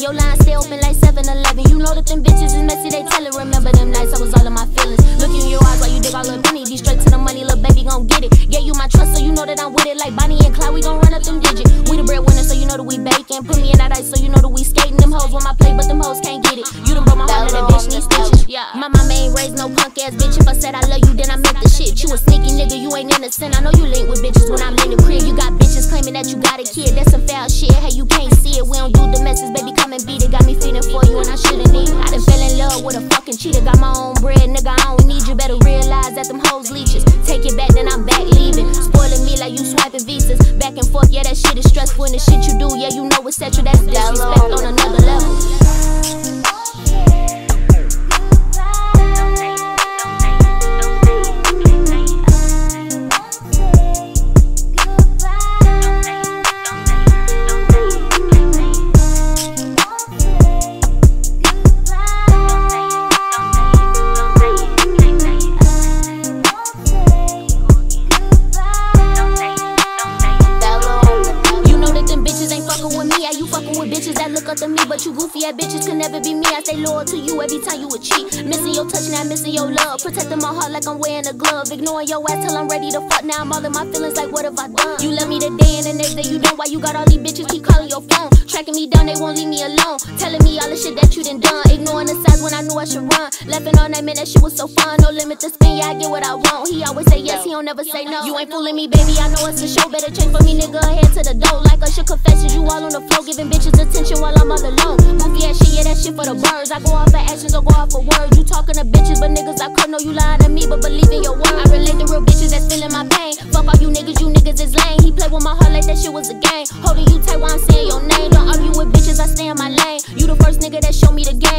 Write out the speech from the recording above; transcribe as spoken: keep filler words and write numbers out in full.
your line stay open like seven eleven. You know that them bitches is messy, they tell it. Remember them nights, I was all in my feelings. Look in your eyes while you dig all up in it. Be straight to the money, little baby gon' get it. Yeah, you my trust, so you know that I'm with it. Like Bonnie and Clyde, we gon' run up them digits. We the breadwinner, so you know that we baking. Put me in that ice, so you know that we skating. Them hoes on my plate, but them hoes can't get it. You done broke my heart, that bitch need stitches. Yeah. My mama ain't raised no punk ass bitch. If I said I love you, then I meant the shit. You a sneaky nigga, you ain't innocent. I know you link with bitches when I'm in the crib. You got bitches claiming that you got a kid. That's some foul shit. Hey, you can't see it. We don't do the messes, baby. Come and beat it. Got me feeding for you, and I shouldn't need. I done fell in love with a fucking cheater. Got my own bread, nigga. I don't need you. Better realize that them hoes leeches. Take it back, then I'm back leaving. Spoiling me like you swiping visas. Back and forth, yeah, that shit is stressful. And the shit you do, yeah, you know it's sexual. That's disrespect on another level. To me, but you goofy ass bitches can never be me. I stay loyal to you every time you a cheat. Missing your touch, now missing your love. Protecting my heart like I'm wearing a glove. Ignoring your ass till I'm ready to fuck. Now I'm all in my feelings like what have I done? You love me today and the next day you don't. Why you got all these bitches keep calling your phone? Tracking me down, they won't leave me alone. Telling me all the shit that you done done. Ignoring the signs when I knew I should run. Laughing all night, man, that shit was so fun. No limit to spin, yeah, I get what I want. He always say yes, he don't never say no. You ain't fooling me, baby, I know it's a show. Better change for me, nigga, ahead to the door. Like Usher confessions, you all on the floor, giving bitches attention while I'm all alone. Goofy ass shit, yeah, that shit for the birds. I go off for actions or go off for words. You talking to bitches, but niggas I could know you lying to me, but believe in your word. I relate to real bitches that's feeling my pain. Fuck all you niggas, you niggas is lame. He played with my heart like that shit was a game. Holding you tight while I'm saying your name. Don't argue with bitches, I stay in my lane. You the first nigga that showed me the game.